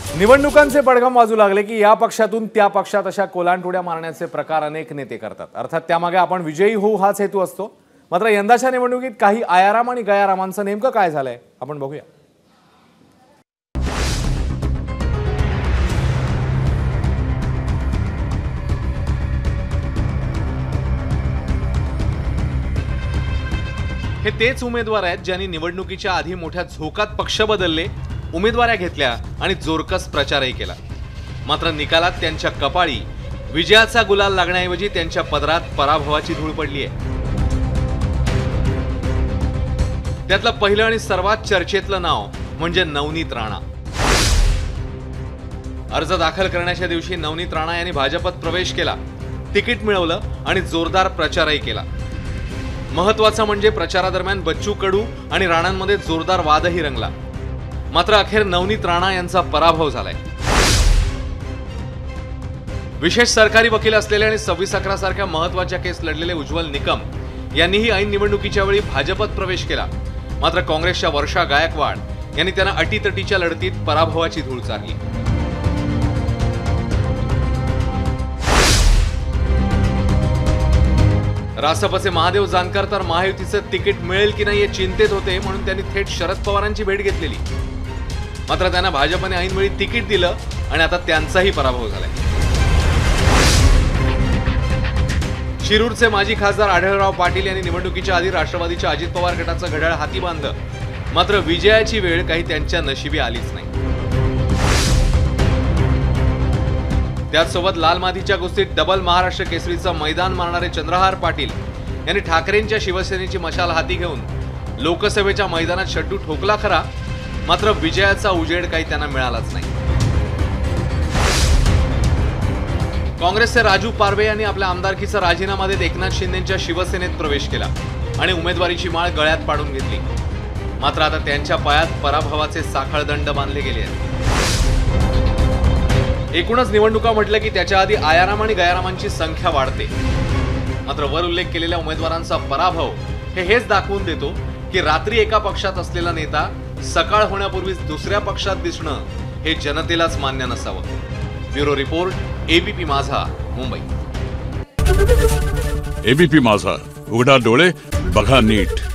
निवडणुकांचे पडघम वाजू लागले की या पक्षातून त्या पक्षात अशा कोलांटुड्या मारण्याचे प्रकार अनेक नेते करतात। अर्थात त्यामागे आपण विजयी होऊ हाच हेतू असतो। मात्र यंदाच्या निवडणुकीत काही आयाराम आणि गयारामांचं नेमकं काय झालंय आपण बघूया। हे तेच उमेदवार आहेत ज्यांनी निवडणुकीच्या आधी मोठ्या झोकात पक्ष बदलले, उमेदवाऱ्या घेतल्या आणि जोरकस प्रचारही केला। मात्र निकालात त्यांच्या कपाळी विजयाचा गुलाल लागण्याऐवजी त्यांच्या पदरात पराभवाची धूळ पडली आहे। त्यातलं पहिलं आणि सर्वात चर्चेतलं नाव म्हणजे नवनीत राणा। अर्ज दाखल करण्याच्या दिवशी नवनीत राणा यांनी भाजपत प्रवेश केला, तिकीट मिळवलं आणि जोरदार प्रचारही केला। महत्त्वाचं म्हणजे प्रचारादरम्यान बच्चू कडू आणि राणांमध्ये जोरदार वादही रंगला। मात्र अखेर नवनीत राणा यांचा पराभव झालाय। विशेष सरकारी वकील असलेले आणि 26/11 सारख्या महत्त्वाच्या केस लढलेले उज्ज्वल निकम यांनीही ऐन निवडणुकीच्या वेळी भाजपत प्रवेश केला। मात्र काँग्रेसच्या वर्षा गायकवाड यांनी त्यांना अटीतटीच्या लढतीत पराभवाची धूळ चारली। रासपचे महादेव जानकर तर महायुतीचं तिकीट मिळेल की नाही हे चिंतेत होते, म्हणून त्यांनी थेट शरद पवारांची भेट घेतलेली। मात्र त्यांना भाजपने ऐनवेळी तिकीट दिलं आणि आता त्यांचाही पराभव झालाय। शिरूरचे माजी खासदार आढळराव पाटील यांनी निवडणुकीच्या आधी राष्ट्रवादीच्या अजित पवार गटाचं घड्याळ हाती बांधलं। मात्र विजयाची वेळ काही त्यांच्या नशिबी आलीच नाही। त्याचसोबत लाल मातीच्या कुस्तीत डबल महाराष्ट्र केसरीचं मैदान मारणारे चंद्रहार पाटील यांनी ठाकरेंच्या शिवसेनेची मशाल हाती घेऊन लोकसभेच्या मैदानात शड्डू ठोकला खरा, मात्र विजयाचा उजेड काही त्यांना मिळालाच नाही। काँग्रेसचे राजू पारवे यांनी आपल्या आमदारकीचा राजीनामा देत एकनाथ शिंदेंच्या शिवसेनेत प्रवेश केला आणि उमेदवारीची माळ गळ्यात पाडून घेतली। मात्र आता त्यांच्या पायात पराभवाचे साखळदंड बांधले गेले आहेत। एकूणच निवडणुका म्हटलं की त्याच्या आधी आयाराम आणि गयारामांची संख्या वाढते। मात्र वर उल्लेख केलेल्या उमेदवारांचा पराभव हेच दाखवून देतो की रात्री एका पक्षात असलेला नेता सकाळ होण्यापूर्वीच दुसऱ्या पक्षात दिसणं हे जनतेलाच मान्य नसावं। ब्युरो रिपोर्ट, एबीपी माझा, मुंबई। एबीपी माझा, उघडा डोळे बघा नीट।